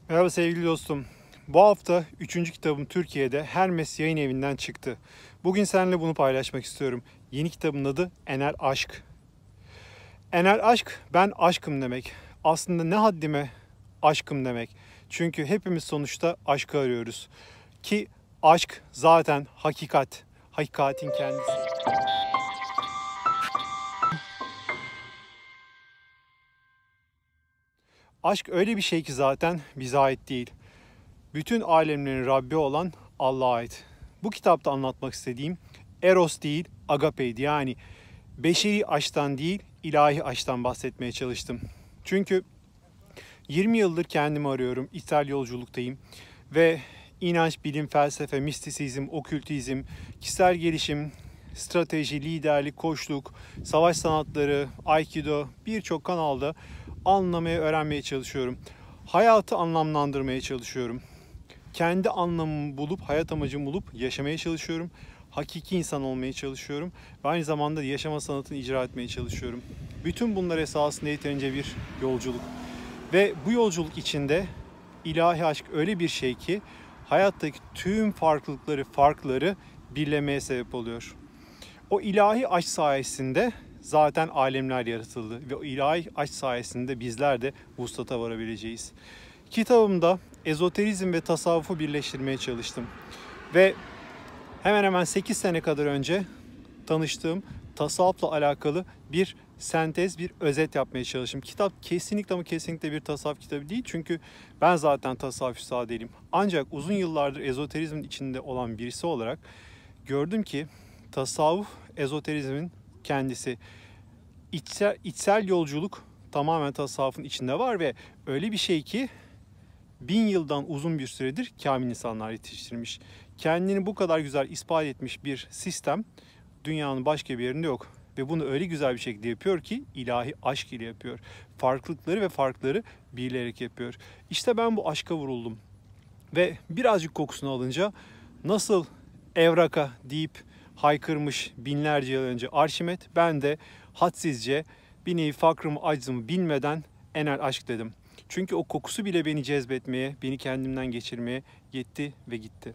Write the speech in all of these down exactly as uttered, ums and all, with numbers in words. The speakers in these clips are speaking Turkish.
Merhaba sevgili dostum. Bu hafta üçüncü kitabım Türkiye'de Hermes Yayın Evi'nden çıktı. Bugün seninle bunu paylaşmak istiyorum. Yeni kitabın adı Ener Aşk. Ener Aşk, ben aşkım demek. Aslında ne haddime aşkım demek. Çünkü hepimiz sonuçta aşkı arıyoruz. Ki aşk zaten hakikat, hakikatin kendisi. Aşk öyle bir şey ki zaten bize ait değil. Bütün alemlerin Rabbi olan Allah'a ait. Bu kitapta anlatmak istediğim Eros değil, Agape'ydi. Yani beşeri aşktan değil, ilahi aşktan bahsetmeye çalıştım. Çünkü yirmi yıldır kendimi arıyorum, içsel yolculuktayım ve inanç, bilim, felsefe, mistisizm, okültizm, kişisel gelişim, strateji, liderlik, koçluk, savaş sanatları, aikido birçok kanalda anlamaya, öğrenmeye çalışıyorum. Hayatı anlamlandırmaya çalışıyorum. Kendi anlamımı bulup, hayat amacımı bulup yaşamaya çalışıyorum. Hakiki insan olmaya çalışıyorum. Ve aynı zamanda yaşama sanatını icra etmeye çalışıyorum. Bütün bunlar esasında yeterince bir yolculuk. Ve bu yolculuk içinde ilahi aşk öyle bir şey ki hayattaki tüm farklılıkları, farkları birlemeye sebep oluyor. O ilahi aşk sayesinde zaten alemler yaratıldı ve o ilahi aşk sayesinde bizler de vuslata varabileceğiz. Kitabımda ezoterizm ve tasavvufu birleştirmeye çalıştım. Ve hemen hemen sekiz sene kadar önce tanıştığım tasavvufla alakalı bir sentez, bir özet yapmaya çalıştım. Kitap kesinlikle ama kesinlikle bir tasavvuf kitabı değil. Çünkü ben zaten tasavvuf üstadı değilim. Ancak uzun yıllardır ezoterizmin içinde olan birisi olarak gördüm ki tasavvuf ezoterizmin kendisi. İçsel, içsel yolculuk tamamen tasavvufun içinde var ve öyle bir şey ki bin yıldan uzun bir süredir kamil insanlar yetiştirmiş. Kendini bu kadar güzel ispat etmiş bir sistem dünyanın başka bir yerinde yok. Ve bunu öyle güzel bir şekilde yapıyor ki ilahi aşk ile yapıyor. Farklılıkları ve farkları birleyerek yapıyor. İşte ben bu aşka vuruldum. Ve birazcık kokusunu alınca nasıl evraka deyip haykırmış binlerce yıl önce Arşimet, ben de hadsizce bir nevi fakrımı aczımı bilmeden Ener aşk dedim. Çünkü o kokusu bile beni cezbetmeye, beni kendimden geçirmeye yetti ve gitti.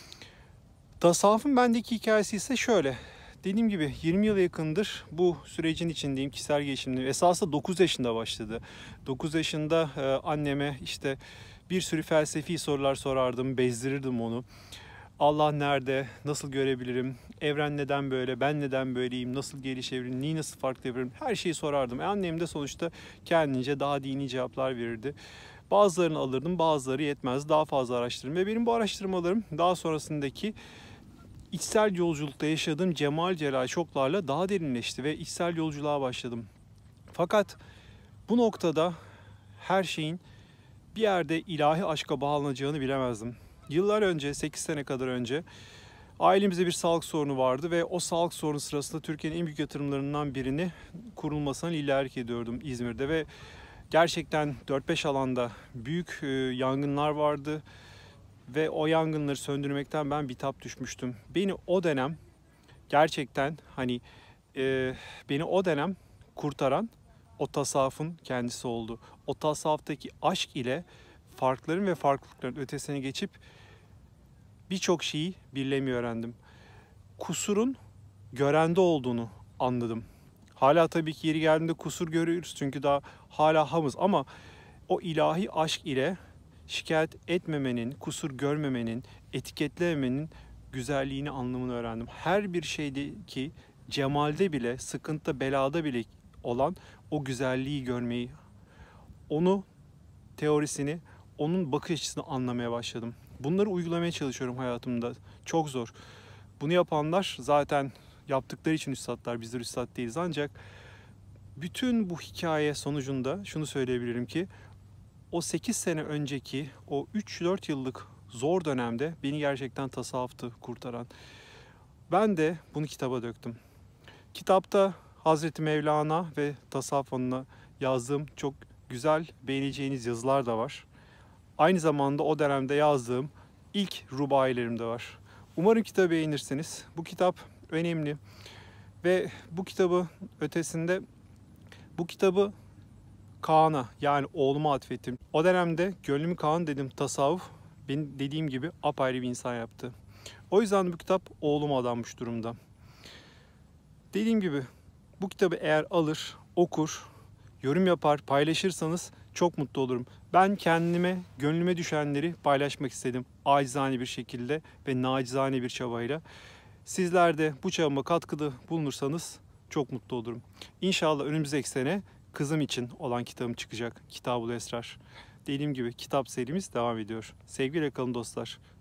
Tasavvufun bendeki hikayesi ise şöyle. Dediğim gibi yirmi yıla yakındır bu sürecin içindeyim, kişisel gelişimde. Esasında dokuz yaşında başladı. dokuz yaşında e, anneme işte bir sürü felsefi sorular sorardım, bezdirirdim onu. Allah nerede, nasıl görebilirim, evren neden böyle, ben neden böyleyim, nasıl gelişebilirim, neyi nasıl farklı yapabilirim, her şeyi sorardım. E annem de sonuçta kendince daha dini cevaplar verirdi. Bazılarını alırdım, bazıları yetmez, daha fazla araştırırım. Ve benim bu araştırmalarım daha sonrasındaki içsel yolculukta yaşadığım cemal celal şoklarla daha derinleşti ve içsel yolculuğa başladım. Fakat bu noktada her şeyin bir yerde ilahi aşka bağlanacağını bilemezdim. Yıllar önce, sekiz sene kadar önce ailemizde bir sağlık sorunu vardı ve o sağlık sorunu sırasında Türkiye'nin en büyük yatırımlarından birini kurulmasına liderlik ediyordum İzmir'de ve gerçekten dört beş alanda büyük yangınlar vardı ve o yangınları söndürmekten ben bitap düşmüştüm. Beni o dönem gerçekten hani e, beni o dönem kurtaran o tasavvufun kendisi oldu. O tasavvuftaki aşk ile farkların ve farklılıkların ötesine geçip birçok şeyi birlemeyi öğrendim. Kusurun görende olduğunu anladım. Hala tabii ki yeri geldiğinde kusur görüyoruz çünkü daha hala hamız ama o ilahi aşk ile şikayet etmemenin, kusur görmemenin, etiketlememenin güzelliğini, anlamını öğrendim. Her bir şeydeki cemalde bile, sıkıntıda, belada bile olan o güzelliği görmeyi, onu teorisini, onun bakış açısını anlamaya başladım. Bunları uygulamaya çalışıyorum hayatımda. Çok zor. Bunu yapanlar zaten yaptıkları için üstadlar, bizler üstad değiliz. Ancak bütün bu hikaye sonucunda şunu söyleyebilirim ki o sekiz sene önceki o üç dört yıllık zor dönemde beni gerçekten tasavvuftu kurtaran. Ben de bunu kitaba döktüm. Kitapta Hazreti Mevlana ve tasavvuf alanına yazdığım çok güzel, beğeneceğiniz yazılar da var. Aynı zamanda o dönemde yazdığım ilk rubailerim de var. Umarım kitabı beğenirsiniz. Bu kitap önemli ve bu kitabı ötesinde bu kitabı Kaan'a yani oğluma atfettim. O dönemde gönlümü Kaan dedim, tasavvuf benim dediğim gibi apayrı bir insan yaptı. O yüzden bu kitap oğluma adanmış durumda. Dediğim gibi bu kitabı eğer alır, okur, yorum yapar, paylaşırsanız çok mutlu olurum. Ben kendime, gönlüme düşenleri paylaşmak istedim. Acizane bir şekilde ve nacizane bir çabayla. Sizler de bu çabama katkıda bulunursanız çok mutlu olurum. İnşallah önümüzdeki sene kızım için olan kitabım çıkacak. Kitab-ül Esrar. Dediğim gibi kitap serimiz devam ediyor. Sevgiyle kalın dostlar.